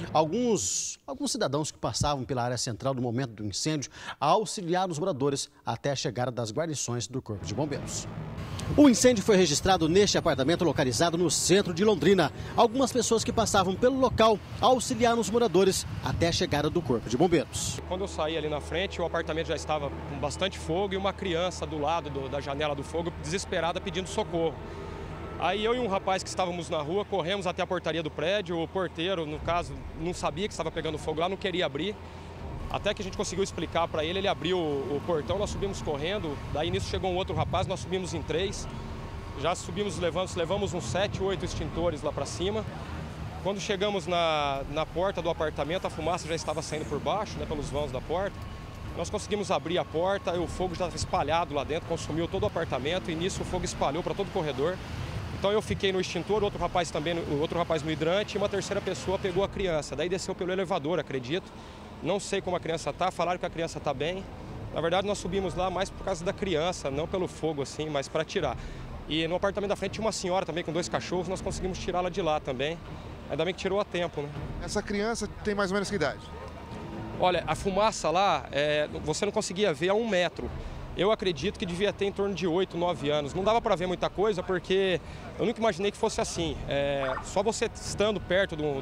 Alguns cidadãos que passavam pela área central no momento do incêndio auxiliaram os moradores até a chegada das guarnições do Corpo de Bombeiros. O incêndio foi registrado neste apartamento localizado no centro de Londrina. Algumas pessoas que passavam pelo local auxiliaram os moradores até a chegada do Corpo de Bombeiros. Quando eu saí ali na frente, o apartamento já estava com bastante fogo e uma criança do lado da janela do fogo, desesperada, pedindo socorro. Aí eu e um rapaz que estávamos na rua, corremos até a portaria do prédio. O porteiro, no caso, não sabia que estava pegando fogo lá, não queria abrir. Até que a gente conseguiu explicar para ele, ele abriu o portão, nós subimos correndo. Daí nisso chegou um outro rapaz, nós subimos em 3. Já subimos, levamos uns 7, 8 extintores lá para cima. Quando chegamos na porta do apartamento, a fumaça já estava saindo por baixo, pelos vãos da porta. Nós conseguimos abrir a porta e o fogo já estava espalhado lá dentro, consumiu todo o apartamento e nisso o fogo espalhou para todo o corredor. Então eu fiquei no extintor, outro rapaz no hidrante e uma terceira pessoa pegou a criança. Daí desceu pelo elevador, acredito. Não sei como a criança está, falaram que a criança está bem. Na verdade nós subimos lá mais por causa da criança, não pelo fogo assim, mas para tirar. E no apartamento da frente tinha uma senhora também com 2 cachorros, nós conseguimos tirá-la de lá também. Ainda bem que tirou a tempo, né? Essa criança tem mais ou menos que idade? Olha, a fumaça lá, você não conseguia ver a 1 metro. Eu acredito que devia ter em torno de 8, 9 anos. Não dava para ver muita coisa porque eu nunca imaginei que fosse assim. Só você estando perto de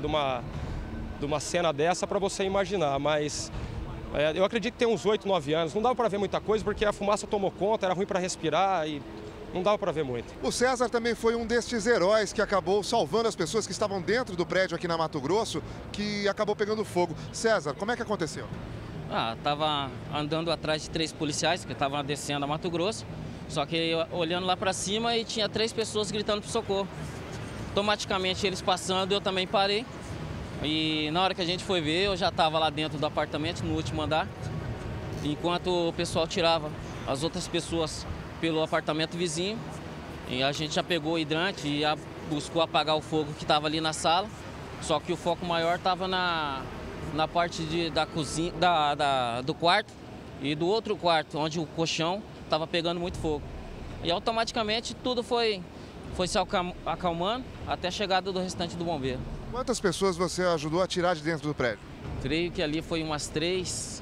uma cena dessa para você imaginar. Mas eu acredito que tem uns 8, 9 anos. Não dava para ver muita coisa porque a fumaça tomou conta, era ruim para respirar e não dava para ver muito. O César também foi um destes heróis que acabou salvando as pessoas que estavam dentro do prédio aqui na Mato Grosso, que acabou pegando fogo. César, como é que aconteceu? Tava andando atrás de 3 policiais que estavam descendo a Mato Grosso, só que olhando lá para cima e tinha 3 pessoas gritando por socorro. Automaticamente eles passando, eu também parei. E na hora que a gente foi ver, eu já estava lá dentro do apartamento, no último andar, enquanto o pessoal tirava as outras pessoas pelo apartamento vizinho. E a gente já pegou o hidrante e buscou apagar o fogo que estava ali na sala, só que o foco maior estava na parte da cozinha, do quarto e do outro quarto, onde o colchão estava pegando muito fogo. E automaticamente tudo foi se acalmando até a chegada do restante do bombeiro. Quantas pessoas você ajudou a tirar de dentro do prédio? Creio que ali foi umas 3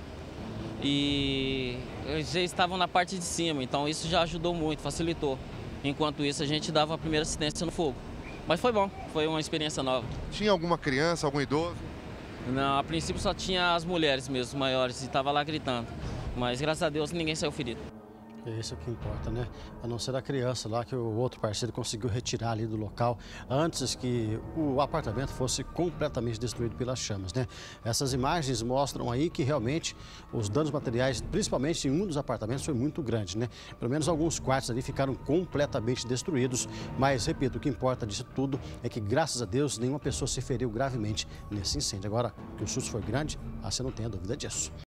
e eles já estavam na parte de cima, então isso já ajudou muito, facilitou. Enquanto isso a gente dava a primeira assistência no fogo. Mas foi bom, foi uma experiência nova. Tinha alguma criança, algum idoso? Não, a princípio só tinha as mulheres mesmo, maiores, e estava lá gritando. Mas graças a Deus ninguém saiu ferido. É isso que importa, né? A não ser a criança lá que o outro parceiro conseguiu retirar ali do local antes que o apartamento fosse completamente destruído pelas chamas, né? Essas imagens mostram aí que realmente os danos materiais, principalmente em um dos apartamentos, foi muito grande, né? Pelo menos alguns quartos ali ficaram completamente destruídos, mas repito, o que importa disso tudo é que graças a Deus nenhuma pessoa se feriu gravemente nesse incêndio. Agora, que o susto foi grande, você não tenha dúvida disso.